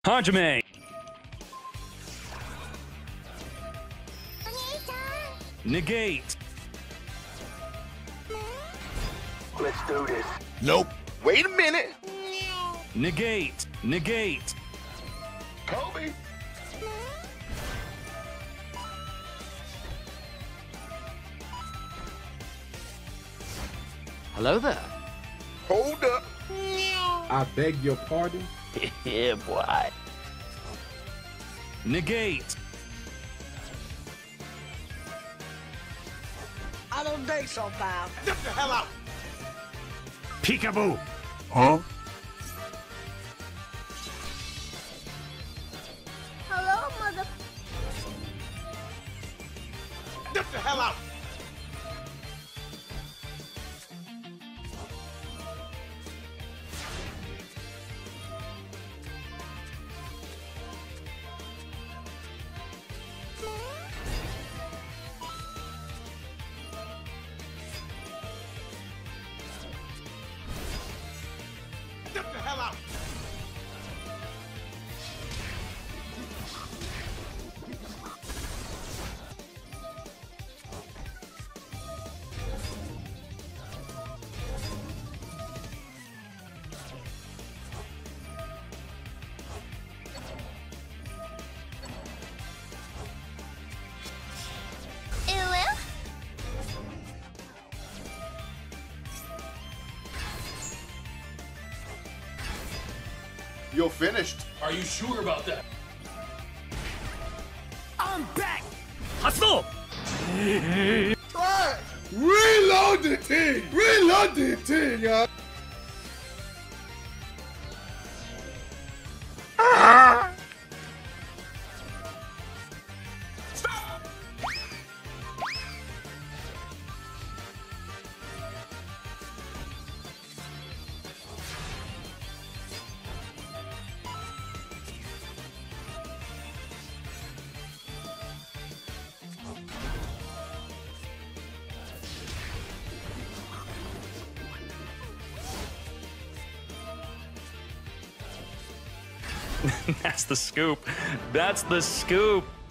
Hajime. Negate. Let's do this. Nope. Wait a minute. Negate. Negate. Kobe. Hello there. Hold up. I beg your pardon? Yeah, boy. Negate. I don't think so, pal. Get the hell out. Peekaboo. Huh? Hello, mother. Get the hell out. Get the hell out. You're finished. Are you sure about that? I'm back. Hustle. Try it. Reload the thing. Reload the thing, y'all. That's the scoop. That's the scoop.